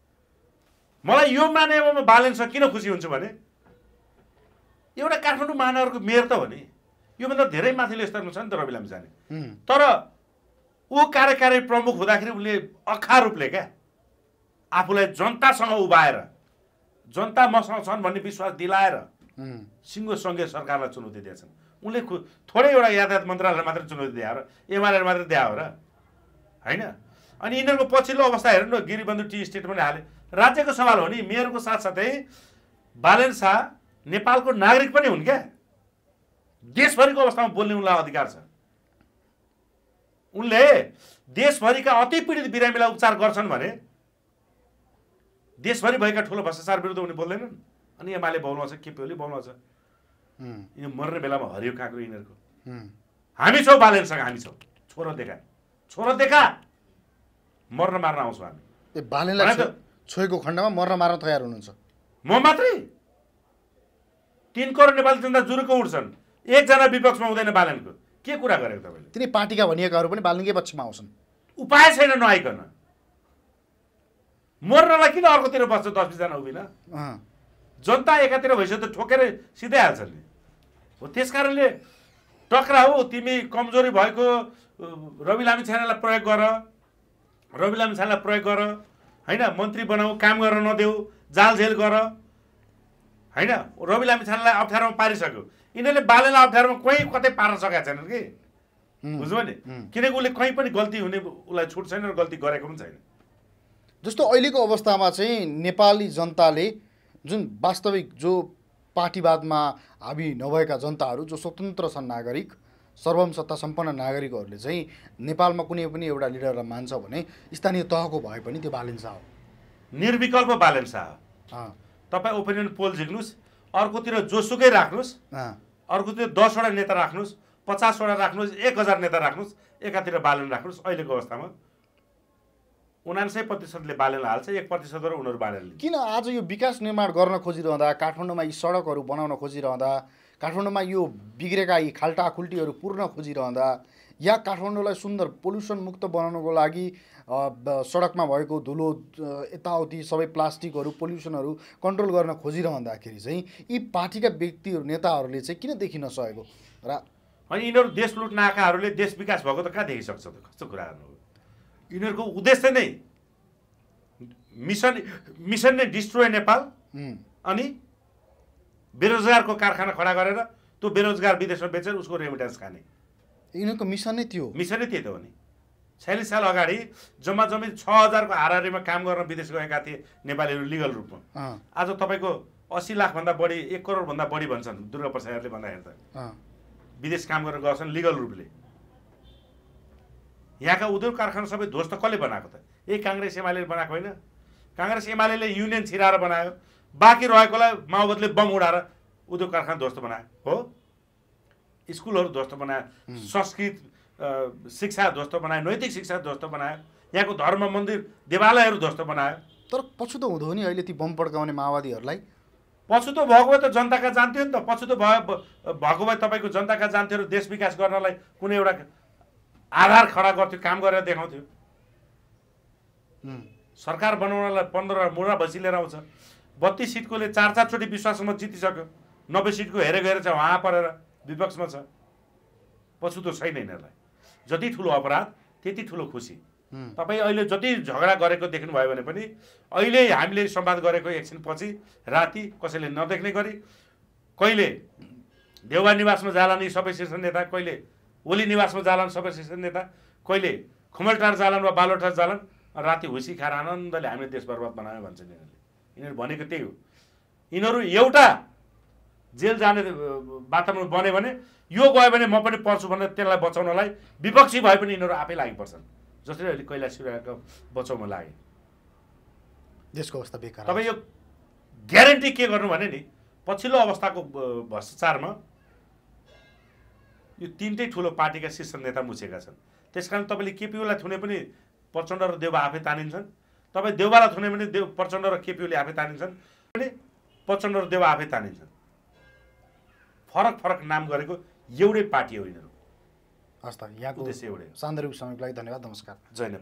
मलाई यो मानेमा बालेनसँग किन खुसी हुन्छु भने एउटा काठमाडौँ महानगरको मेयर त हो नि, योभन्दा धेरै माथिल्लो स्तरमा छ नि त रवि लामिछाने। तर ऊ कार्यकारी प्रमुख हुँदाखेरि उसले अखा रूपले क्या आफूलाई जनतासँग उभाएर, जनता मसँग छन् भन्ने विश्वास दिलाएर सिङ्गो सङ्घीय सरकारलाई चुनौती दिएछन्। उनले थोरै एउटा यातायात मन्त्रालयलाई मात्रै चुनौती दिए र एमाले मात्रै दिए हो र होइन? अनि यिनीहरूको पछिल्लो अवस्था हेर्नु न, गिरिबन्धु टी स्टेट पनि हाले। राज्यको सवाल हो नि, मेयरको साथसाथै बालेन शाह नेपालको नागरिक पनि हुन् क्या। देशभरिको अवस्थामा बोल्ने उनलाई अधिकार छ। उनले देशभरिका अति पीडित बिरामीलाई उपचार गर्छन् भने देशभरि भएका ठुलो भ्रष्टाचार विरुद्ध उनी बोल्दैनन्। अनि एमाले बोल्नुहुन्छ, केपी ओली बोल्नुहुन्छ। यो मर्ने बेलामा हरियो काँक्रो यिनीहरूको। हामी छौँ बालेनसँग, हामी छौँ। छोरो देखा मर्न मार्न आउँछौँ हामी। बालेनलाई छोएको खण्डमा मर्न मार्न तयार हुनुहुन्छ। म मात्रै 3 करोड नेपाली जनता जुरुको उठ्छन्, एकजना विपक्षमा हुँदैन बालेनको। के कुरा गरेको तपाईँले? तिनी पार्टीका भनिएकाहरू पनि बालेनकै पक्षमा आउँछन्। उपाय छैन नआइकन। मर्नलाई किन अर्कोतिर बस्छ 10-20 जना उभिन? जनता एकातिर भइसक्यो त ठोकेर सिधै हाल्छ नि। हो त्यसकारणले टक्रा हो, तिमी कमजोरी भएको रवि लामिछानेलाई प्रयोग गर, हैन? मन्त्री बनाऊ, काम गर्न नदेऊ, जालझेल गर, हैन? रवि लामिछानेलाई अप्ठ्यारोमा पारिसक्यो। यिनीहरूले बालेलाई अप्ठ्यारोमा कहीँ कतै पार्न सकेका छैनन् कि, बुझ्यो नि? किनकि उसले कहीँ पनि गल्ती हुने उसलाई छुट छैन र गल्ती गरेको पनि छैन। जस्तो अहिलेको अवस्थामा चाहिँ नेपाली जनताले जुन वास्तविक जो पार्टीवादमा हाबी नभएका जनताहरू, जो स्वतन्त्र छन् नागरिक, सर्वसत्ता सम्पन्न नागरिकहरूले चाहिँ नेपालमा कुनै पनि एउटा लिडरलाई मान्छ भने स्थानीय तहको भए पनि त्यो बालेन शाह हो। निर्विकल्प बालेन शाह। तपाईँ ओपिनियन पोल झिक्नुहोस्, अर्कोतिर जोसुकै राख्नुहोस्, अर्कोतिर 10 वटा नेता राख्नुहोस्, 50 वटा राख्नुहोस्, 1000 नेता राख्नुहोस्, एकातिर बालेन राख्नुहोस्। अहिलेको अवस्थामा 99% बालेन हाल्छ, 1% उनीहरू बालेन लिन्छ। किन आज यो विकास निर्माण गर्न खोजिरहँदा, काठमाडौँमा यी सडकहरू बनाउन खोजिरहँदा, काठमाडौँमा यो बिग्रेका यी खाल्टाखुल्टीहरू पूर्ण खोजिरहँदा, या काठमाडौँलाई सुन्दर पोल्युसन मुक्त बनाउनको लागि सडकमा भएको धुलो यताउति सबै प्लास्टिकहरू पोल्युसनहरू कन्ट्रोल गर्न खोजिरहँदाखेरि चाहिँ यी पार्टीका व्यक्तिहरू नेताहरूले चाहिँ किन देखिन सकेको? र अनि यिनीहरू देश लुट्न आएकाहरूले देश विकास भएको त कहाँ देखिसक्छ त? कस्तो कुरा गर्नु? यिनीहरूको उद्देश्य नै मिसन नै डिस्ट्रोय नेपाल, अनि बेरोजगारको कारखाना खडा गरेर त्यो बेरोजगार विदेशमा बेचेर उसको रेमिटेन्स खाने। यिनीहरूको मिसन नै त्यो। मिसनै त्यही त हो नि। 46 साल अगाडि जम्मा 6000 को हाराहारीमा काम गर्न विदेश गएका थिए नेपालीहरू लिगल रूपमा। आज तपाईँको 80 लाखभन्दा बढी, 1 करोडभन्दा बढी भन्छन् दुर्गा प्रसादले भन्दाखेरि त विदेश काम गरेर गएछन् लिगल रूपले। यहाँका उद्योग कारखाना सबै ध्वस्त कसले बनाएको त? यही काङ्ग्रेस एमाले बनाएको होइन। काङ्ग्रेस एमाले युनियन छिराएर बनायो, बाँकी रहेकोलाई माओवादीले बम उडाएर उद्योग कारखाना ध्वस्त बनायो। हो, स्कुलहरू ध्वस्त बनायो, संस्कृत शिक्षा ध्वस्त बनायो, नैतिक शिक्षा ध्वस्त बनायो, यहाँको धर्म मन्दिर देवालयहरू ध्वस्त बनायो। तर पछुतो हुँदो हो नि अहिले ती बम पड्काउने माओवादीहरूलाई। पछुतो भएको भए त जनताका जान्थ्यो नि त। पछुतो भएको भए तपाईँको जनताका जान्थ्यो र देश विकास गर्नलाई कुनै एउटा आधार खडा गर्थ्यो, काम गरेर देखाउँथ्यो। सरकार बनाउनलाई 15 मुडा भैँसी लिएर आउँछ। 32 सिटकोले 4-4 चोटि विश्वासमा जितिसक्यो, 90 सिटको हेरेको हेरेर चाहिँ वहाँ परेर विपक्षमा छ। पछुतो छैन यिनीहरूलाई। जति ठुलो अपराध त्यति ठुलो खुसी। तपाईँ अहिले जति झगडा गरेको देख्नुभयो भने पनि अहिले हामीले संवाद गरेको एकछिनपछि राति कसैले नदेख्ने गरी कहिले देउवा निवासमा जालान् यी सबै शीर्ष नेता, कहिले ओली निवासमा जालान् सबै शीर्ष नेता, कहिले खुमलटार जालान् वा बालोटार जालान्, राति हुसी खाएर आनन्दले हामीले देश बर्बाद बनायो भन्छन् यिनीहरूले। यिनीहरू भनेको त्यही हो। यिनीहरू एउटा जेल जाने वातावरण बन्यो भने यो गयो भने म पनि पर्छु भनेर त्यसलाई बचाउनलाई विपक्षी भए पनि यिनीहरू आफै लागिपर्छन्। जसरी अहिले कैलाश शिवराको बचाउन लागे। देशको अवस्था बेकार। तपाईँ यो ग्यारेन्टी के गर्नु भने नि पछिल्लो अवस्थाको भ्रष्टाचारमा यो 3टै ठुलो पार्टीका शीर्ष नेता मुछेका छन्। त्यसकारण तपाईँले केपीओलाई थुने पनि प्रचण्ड र देउबा आफै तानिन्छन्, तपाईँ देउबालाई थुने पनि प्रचण्ड र केपीओले आफै तानिन्छन्, पनि प्रचण्ड र देउबा आफै तानिन्छन्। फरक फरक नाम गरेको एउटै पार्टी हो यिनीहरू। हस् त, यहाँको उद्देश्य एउटै। सान्दर्भिक समयको लागि धन्यवाद, नमस्कार। जय नेपाल।